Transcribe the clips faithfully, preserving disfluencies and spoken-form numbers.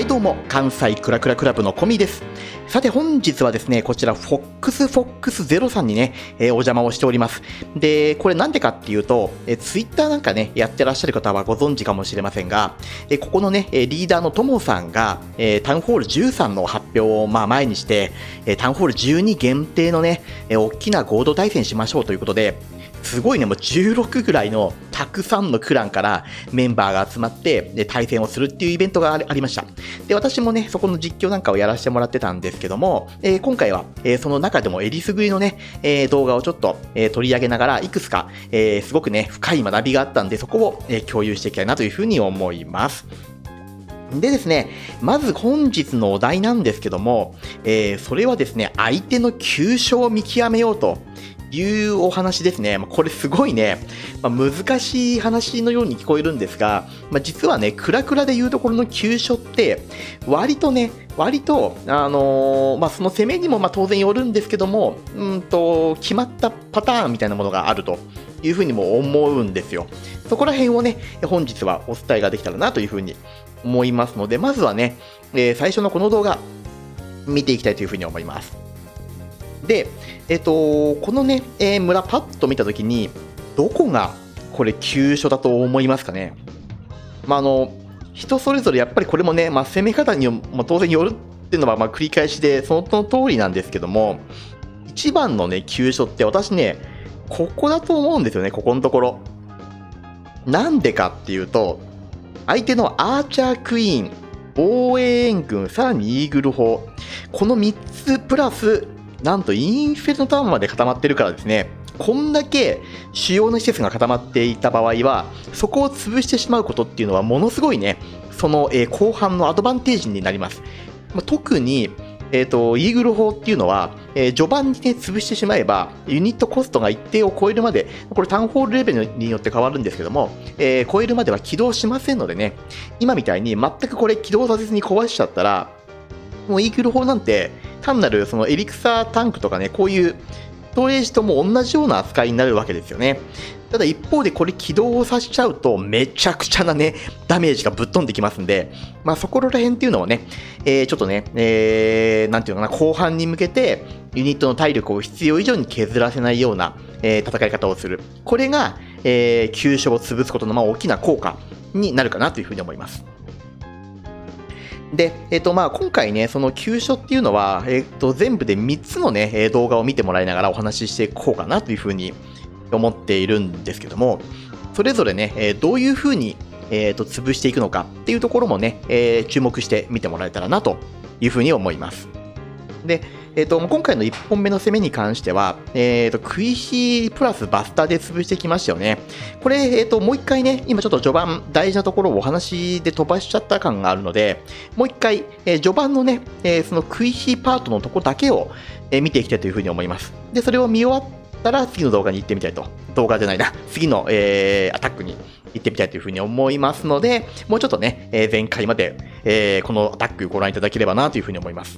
はいどうも、関西クラクラクラブのコミです。さて本日はですね、こちら フォックスフォックスゼロ さんにね、えー、お邪魔をしております。で、これなんでかっていうと、えー、ツイッターなんかね、やってらっしゃる方はご存知かもしれませんが、えー、ここのね、リーダーのともさんが、えー、タウンホールじゅうさんの発表をまあ前にして、えー、タウンホールじゅうに限定のね、えー、大きな合同対戦しましょうということで、すごいね、もうじゅうろくぐらいのたくさんのクランからメンバーが集まってで対戦をするっていうイベントがありました。で、私もね、そこの実況なんかをやらせてもらってたんですけども、えー、今回は、えー、その中でもえりすぐりのね、えー、動画をちょっと、えー、取り上げながら、いくつか、えー、すごくね、深い学びがあったんで、そこを、えー、共有していきたいなというふうに思います。でですね、まず本日のお題なんですけども、えー、それはですね、相手の急所を見極めようというお話ですね。これすごいね、まあ、難しい話のように聞こえるんですが、まあ、実はね、クラクラでいうところの急所って、割とね、割と、あのー、まあ、その攻めにもまあ当然よるんですけども、うんと、決まったパターンみたいなものがあるというふうにも思うんですよ。そこら辺をね、本日はお伝えができたらなというふうに思いますので、まずはね、えー、最初のこの動画、見ていきたいというふうに思います。で、えっと、このね、えー、村パッと見たときに、どこがこれ急所だと思いますかね。まあ、あの、人それぞれやっぱりこれもね、まあ、攻め方にも当然よるっていうのはまあ繰り返しで、その通りなんですけども、一番のね、急所って私ね、ここだと思うんですよね、ここのところ。なんでかっていうと、相手のアーチャークイーン、防衛援軍、さらにイーグル砲、このみっつプラス、なんとインフェルノタウンまで固まってるからですね、こんだけ主要な施設が固まっていた場合は、そこを潰してしまうことっていうのはものすごいね、その、えー、後半のアドバンテージになります。まあ、特に、えーと、イーグル砲っていうのは、えー、序盤にね、潰してしまえば、ユニットコストが一定を超えるまで、これタウンホールレベルによって変わるんですけども、えー、超えるまでは起動しませんのでね、今みたいに全くこれ起動させずに壊しちゃったら、もうイーグル砲なんて、単なるそのエリクサータンクとかね、こういうストレージとも同じような扱いになるわけですよね。ただ一方でこれ起動をさせちゃうとめちゃくちゃなね、ダメージがぶっ飛んできますんで、まあそこら辺っていうのをね、えー、ちょっとね、えー、なんていうのかな、後半に向けてユニットの体力を必要以上に削らせないような、えー、戦い方をする。これが、えー、急所を潰すことのまあ大きな効果になるかなというふうに思います。で、えっと、まあ、今回ね、その急所っていうのは、えっと、全部でみっつのね、動画を見てもらいながらお話ししていこうかなというふうに思っているんですけども、それぞれね、どういうふうに、えっと、潰していくのかっていうところもね、えー、注目して見てもらえたらなというふうに思います。で、えー、と今回のいっぽんめの攻めに関しては、えー、とクイヒープラスバスターで潰してきましたよね。これ、えー、ともう一回ね、今ちょっと序盤大事なところをお話で飛ばしちゃった感があるので、もう一回、えー、序盤のね、えー、そのクイヒーパートのとこだけを、えー、見ていきたいというふうに思います。で、それを見終わったら次の動画に行ってみたいと。動画じゃないな。次の、えー、アタックに行ってみたいというふうに思いますので、もうちょっとね、えー、前回まで、えー、このアタックご覧いただければなというふうに思います。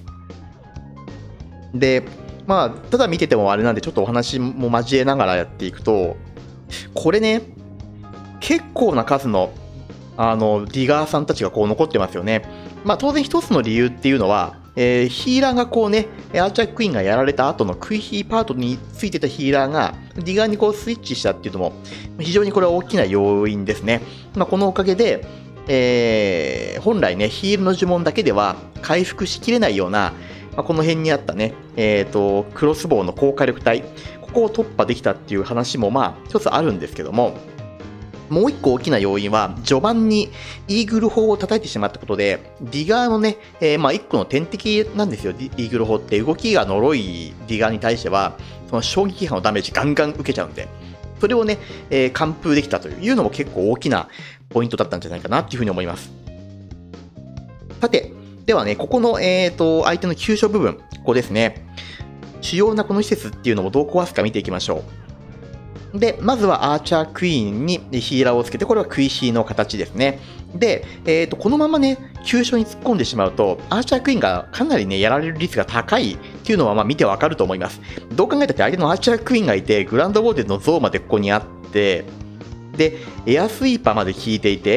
で、まあ、ただ見ててもあれなんで、ちょっとお話も交えながらやっていくと、これね、結構な数の、あの、ディガーさんたちがこう残ってますよね。まあ、当然一つの理由っていうのは、えー、ヒーラーがこうね、アーチャークイーンがやられた後のクイヒーパートについてたヒーラーが、ディガーにこうスイッチしたっていうのも、非常にこれは大きな要因ですね。まあ、このおかげで、えー、本来ね、ヒールの呪文だけでは回復しきれないような、まあ、この辺にあったね、えーと、クロスボウの高火力帯、ここを突破できたっていう話もまあ一つあるんですけども、もう一個大きな要因は、序盤にイーグル砲を叩いてしまったことで、ディガーのね、えー、まあ一個の天敵なんですよ、イーグル砲って。動きが脆いディガーに対しては、その衝撃波のダメージガンガン受けちゃうんで、それをね、えー、完封できたというのも結構大きなポイントだったんじゃないかなっていうふうに思います。さて、ではね、ここの、えーと、相手の急所部分、ここですね。主要なこの施設っていうのをどう壊すか見ていきましょう。で、まずはアーチャークイーンにヒーラーをつけて、これはクイヒーの形ですね。で、えーと、このままね、急所に突っ込んでしまうと、アーチャークイーンがかなりね、やられる率が高いっていうのは、まあ見てわかると思います。どう考えたって相手のアーチャークイーンがいて、グランドウォーデンの像までここにあって、で、エアスイーパーまで効いていて、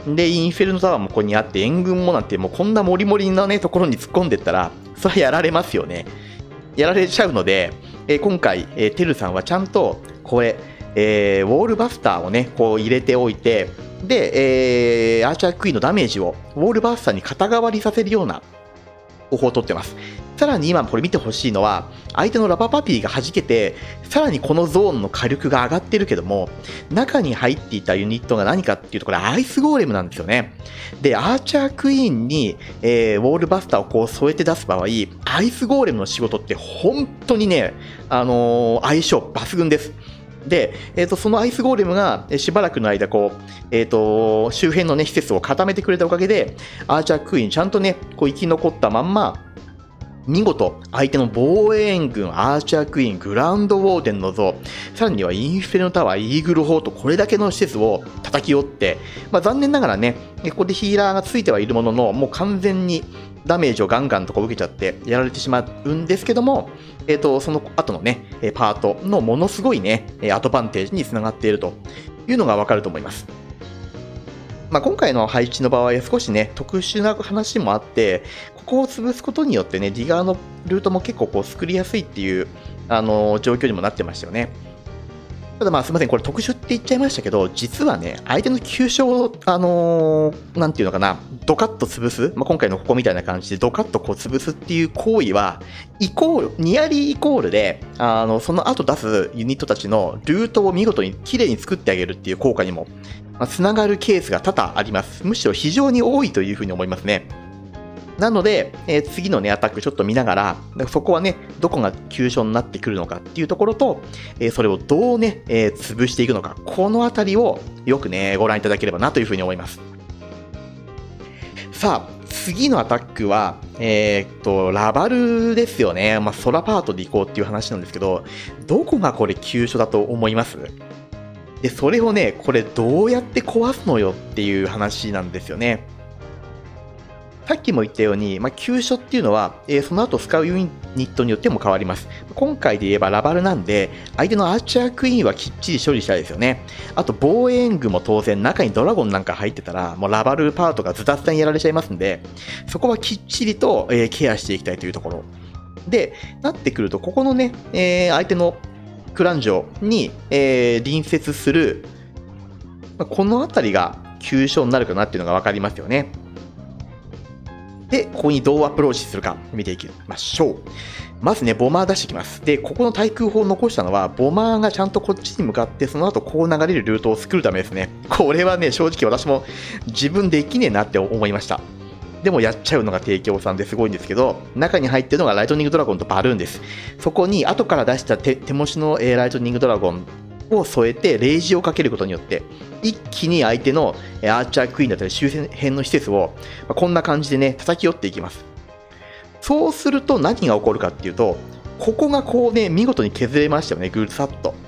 で、インフェルノタワーもここにあって、援軍もなんて、もうこんなモリモリなね、ところに突っ込んでったら、それはやられますよね。やられちゃうので、えー、今回、えー、テルさんはちゃんと、これ、えー、ウォールバスターをね、こう入れておいて、で、えー、アーチャークイーンのダメージをウォールバスターに肩代わりさせるような方法を取ってます。さらに今これ見てほしいのは、相手のラバパピーが弾けて、さらにこのゾーンの火力が上がってるけども、中に入っていたユニットが何かっていうと、これアイスゴーレムなんですよね。で、アーチャークイーンに、えー、ウォールバスターをこう添えて出す場合、アイスゴーレムの仕事って本当にね、あのー、相性抜群です。で、えーと、そのアイスゴーレムがしばらくの間こう、えーと、周辺の、ね、施設を固めてくれたおかげで、アーチャークイーンちゃんとね、こう生き残ったまんま、見事、相手の防衛軍、アーチャークイーン、グランドウォーデンの像、さらにはインフェルノタワー、イーグルフォート、これだけの施設を叩き折って、まあ、残念ながらね、ここでヒーラーがついてはいるものの、もう完全にダメージをガンガンとか受けちゃってやられてしまうんですけども、えーと、その後のね、パートのものすごいね、アドバンテージにつながっているというのがわかると思います。まあ、今回の配置の場合は少しね、特殊な話もあって、ここを潰すことによってね、ディガーのルートも結構こう作りやすいっていう、あのー、状況にもなってましたよね。ただまあすみません、これ特殊って言っちゃいましたけど、実はね、相手の急所を、あのー、なんていうのかな、ドカッと潰す、まあ、今回のここみたいな感じでドカッとこう潰すっていう行為は、イコール、ニアリーイコールで、あの、その後出すユニットたちのルートを見事に綺麗に作ってあげるっていう効果にも、まあ、つながるケースが多々あります。むしろ非常に多いというふうに思いますね。なので、えー、次のね、アタックちょっと見ながら、そこはね、どこが急所になってくるのかっていうところと、えー、それをどうね、えー、潰していくのか、このあたりをよくね、ご覧いただければなというふうに思います。さあ、次のアタックは、えー、っと、ラバルですよね。まあ、ソラパートで行こうっていう話なんですけど、どこがこれ急所だと思います？で、それをね、これどうやって壊すのよっていう話なんですよね。さっきも言ったように、まあ、急所っていうのは、えー、その後使うユニットによっても変わります。今回で言えばラバルなんで、相手のアーチャークイーンはきっちり処理したいですよね。あと防衛軍も当然、中にドラゴンなんか入ってたら、もうラバルパートがズタズタにやられちゃいますんで、そこはきっちりと、えー、ケアしていきたいというところ。で、なってくると、ここのね、えー、相手のクラン城に、えー、隣接する、まあ、この辺りが急所になるかなっていうのが分かりますよね。で、ここにどうアプローチするか見ていきましょう。まずね、ボマー出してきます。で、ここの対空砲を残したのは、ボマーがちゃんとこっちに向かって、その後こう流れるルートを作るためですね。これはね、正直私も自分できねえなって思いました。でもやっちゃうのが提供さんですごいんですけど、中に入ってるのがライトニングドラゴンとバルーンです。そこに後から出した手手持ちのライトニングドラゴンを添えてレイジをかけることによって一気に相手のアーチャークイーンだったり周辺の施設をこんな感じでね叩き寄っていきます。そうすると何が起こるかっていうと、ここがこうね見事に削れましたよね。ぐさっと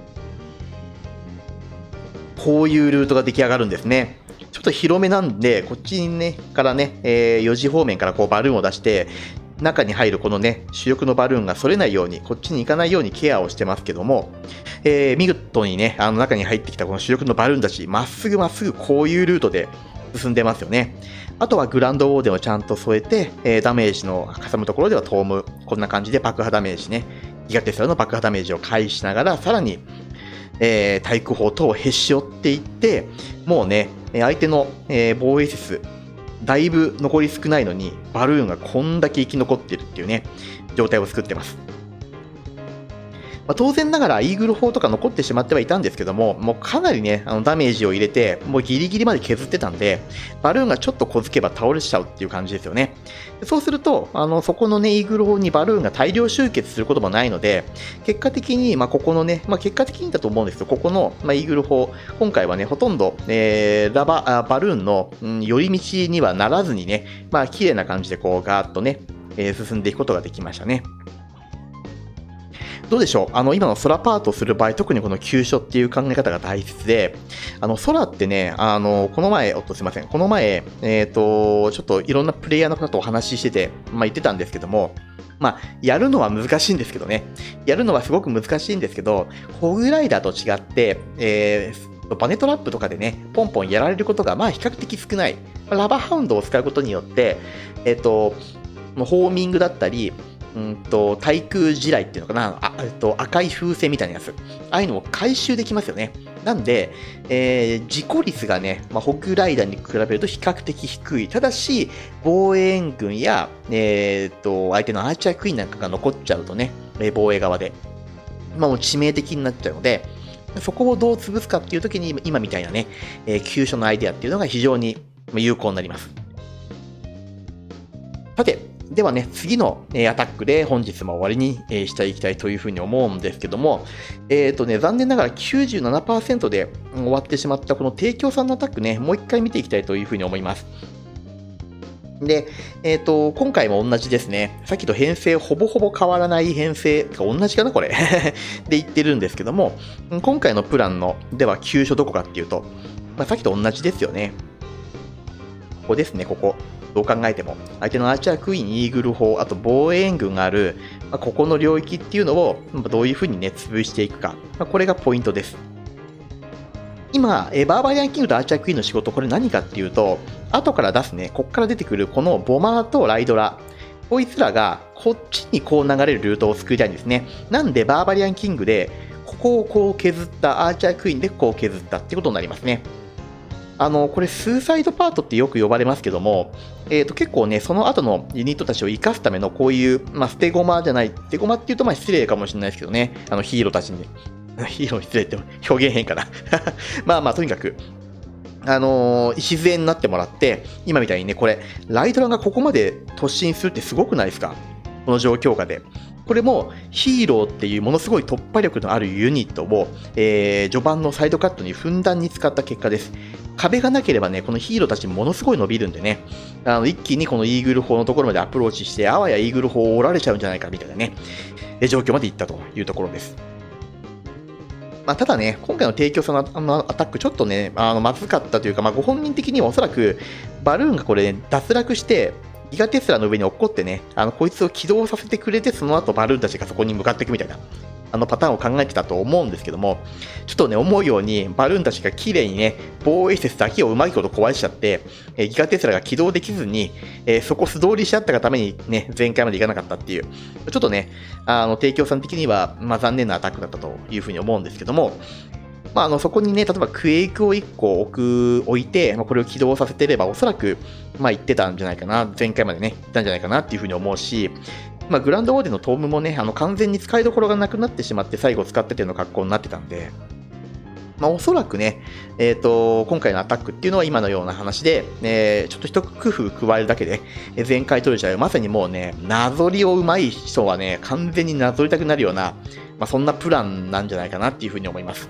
こういうルートが出来上がるんですね。ちょっと広めなんでこっちにねからね、えー、よじ方面からこうバルーンを出して中に入るこのね主力のバルーンがそれないようにこっちに行かないようにケアをしてますけども、えー、見事にねあの中に入ってきたこの主力のバルーンたちまっすぐまっすぐこういうルートで進んでますよね。あとはグランドウォーデンをちゃんと添えて、えー、ダメージのかさむところではトームこんな感じで爆破ダメージねギガテスラの爆破ダメージを回避しながらさらに、えー、対空砲等をへし折っていってもうね相手の、えー、防衛施設だいぶ残り少ないのにバルーンがこんだけ生き残ってるっていうね状態を作ってます。まあ、当然ながらイーグル砲とか残ってしまってはいたんですけども、もうかなりねあのダメージを入れてもうギリギリまで削ってたんでバルーンがちょっと小づけば倒れちゃうっていう感じですよね。そうするとあのそこのねイーグル砲にバルーンが大量集結することもないので結果的に、まあ、ここのね、まあ、結果的にだと思うんですけどここの、まあ、イーグル砲今回はねほとんど、えー、ラバあバルーンの、うん、寄り道にはならずにねまあ綺麗な感じでこうガーッとね、えー、進んでいくことができましたね。どうでしょうあの今の空パートする場合特にこの急所っていう考え方が大切であの空ってねあのこの前おっとすいませんこの前えっ、ー、とちょっといろんなプレイヤーの方とお話ししててまあ言ってたんですけどもまあやるのは難しいんですけどねやるのはすごく難しいんですけどホグライダーと違って、えーバネトラップとかでね、ポンポンやられることがまあ比較的少ない。ラバーハウンドを使うことによって、えっと、ホーミングだったり、うんと対空地雷っていうのかな、あえっと、赤い風船みたいなやつ、ああいうのを回収できますよね。なんで、えー、事故率がね、まあ、ホグライダーに比べると比較的低い。ただし、防衛援軍や、えー、っと相手のアーチャークイーンなんかが残っちゃうとね、防衛側で、まあ、もう致命的になっちゃうので、そこをどう潰すかっていう時に、今みたいなね、えー、急所のアイデアっていうのが非常に有効になります。さて、ではね、次のアタックで本日も終わりにしていきたいというふうに思うんですけども、えっとね、残念ながら きゅうじゅうななパーセント で終わってしまったこの提供さんのアタックね、もう一回見ていきたいというふうに思います。で、えっと、今回も同じですね。さっきと編成ほぼほぼ変わらない編成、同じかなこれで言ってるんですけども、今回のプランの、では急所どこかっていうと、まあ、さっきと同じですよね。ここですね、ここ。どう考えても。相手のアーチャークイーン、イーグル砲、あと防衛援軍がある、まあ、ここの領域っていうのを、どういう風にね、潰していくか。まあ、これがポイントです。今、えバーバリアンキングとアーチャークイーンの仕事、これ何かっていうと、後から出すね、こっから出てくるこのボマーとライドラ。こいつらが、こっちにこう流れるルートを作りたいんですね。なんで、バーバリアンキングで、ここをこう削った、アーチャークイーンでこう削ったってことになりますね。あの、これ、スーサイドパートってよく呼ばれますけども、えっと、結構ね、その後のユニットたちを生かすためのこういう、まあ、捨て駒じゃない、捨て駒っていうと、まあ、失礼かもしれないですけどね、あの、ヒーローたちに。ヒーロー失礼って表現変かな。まあまあ、とにかく、あのー、礎になってもらって、今みたいにね、これ、ライドラがここまで突進するってすごくないですか？この状況下で。これもヒーローっていうものすごい突破力のあるユニットを、えー、序盤のサイドカットにふんだんに使った結果です。壁がなければね、このヒーローたちものすごい伸びるんでね、あの一気にこのイーグル砲のところまでアプローチして、あわやイーグル砲を折られちゃうんじゃないかみたいなね、状況までいったというところです。まあ、ただね、今回の提供者のアタック、ちょっとね、あのまずかったというか、まあ、ご本人的にはおそらく、バルーンがこれ、ね、脱落して、ギガテスラの上に落っこってね、あのこいつを起動させてくれて、その後バルーンたちがそこに向かっていくみたいな、あのパターンを考えてたと思うんですけども、ちょっとね、思うように、バルーンたちが綺麗にね、防衛施設だけをうまいこと壊しちゃって、えギガテスラが起動できずに、えー、そこ素通りしちゃったがためにね、前回までいかなかったっていう、ちょっとね、あの提供さん的には、まあ、残念なアタックだったというふうに思うんですけども、まあ、あのそこにね、例えばクエイクをいっこ置く置いて、まあ、これを起動させてれば、おそらく、まあ、言ってたんじゃないかな、前回までね、言ったんじゃないかなっていうふうに思うし、まあ、グランドウォーデンのトームもね、あの完全に使いどころがなくなってしまって、最後使っててような格好になってたんで、まあ、おそらくね、えーと、今回のアタックっていうのは今のような話で、えー、ちょっと一工夫加えるだけで、全回取れちゃう。まさにもうね、なぞりを上手い人はね、完全になぞりたくなるような、まあ、そんなプランなんじゃないかなっていうふうに思います。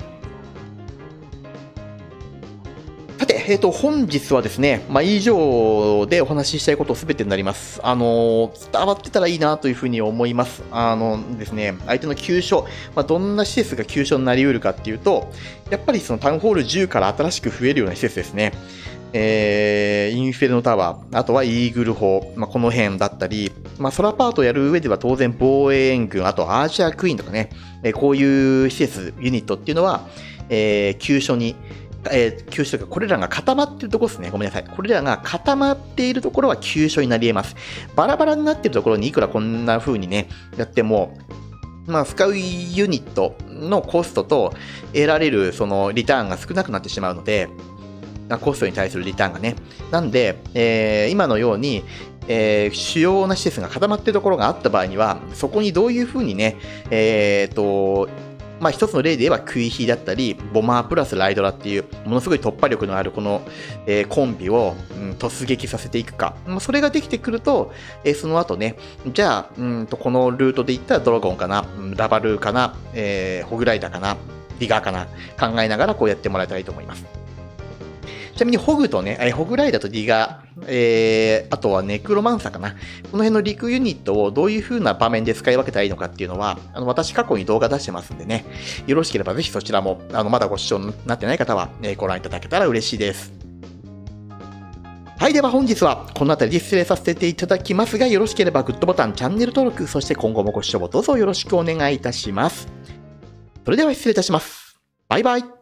さて、えーと、本日はですね、まあ、以上でお話ししたいことすべてになります。あのー、伝わってたらいいなというふうに思います。あのですね、相手の急所、まあ、どんな施設が急所になり得るかっていうと、やっぱりそのタウンホールじゅうから新しく増えるような施設ですね。えー、インフェルノタワー、あとはイーグル砲、まあ、この辺だったり、まあ、ソラパートをやる上では当然防衛援軍、あとアーチャークイーンとかね、えー、こういう施設、ユニットっていうのは、えー、急所に、えー、急所というか、これらが固まっているところですね。ごめんなさい。これらが固まっているところは急所になり得ます。バラバラになっているところにいくらこんな風にね、やっても、まあ、使うユニットのコストと得られるそのリターンが少なくなってしまうので、コストに対するリターンがね。なんで、えー、今のように、えー、主要な施設が固まっているところがあった場合には、そこにどういう風にね、えーと、まあ一つの例で言えばクイヒだったり、ボマープラスライドラっていう、ものすごい突破力のあるこの、えー、コンビを、うん、突撃させていくか。まあ、それができてくると、えー、その後ね、じゃあ、うんと、このルートで言ったらドラゴンかな、ラバルーかな、えー、ホグライダーかな、ディガーかな、考えながらこうやってもらえたらいいと思います。ちなみにホグとね、えホグライダーとディガー、えー、あとはネクロマンサーかな。この辺の陸ユニットをどういう風な場面で使い分けたらいいのかっていうのは、あの私過去に動画出してますんでね、よろしければぜひそちらも、あのまだご視聴になってない方は、えー、ご覧いただけたら嬉しいです。はい、では本日はこの辺りで失礼させていただきますが、よろしければグッドボタン、チャンネル登録、そして今後もご視聴どうぞよろしくお願いいたします。それでは失礼いたします。バイバイ。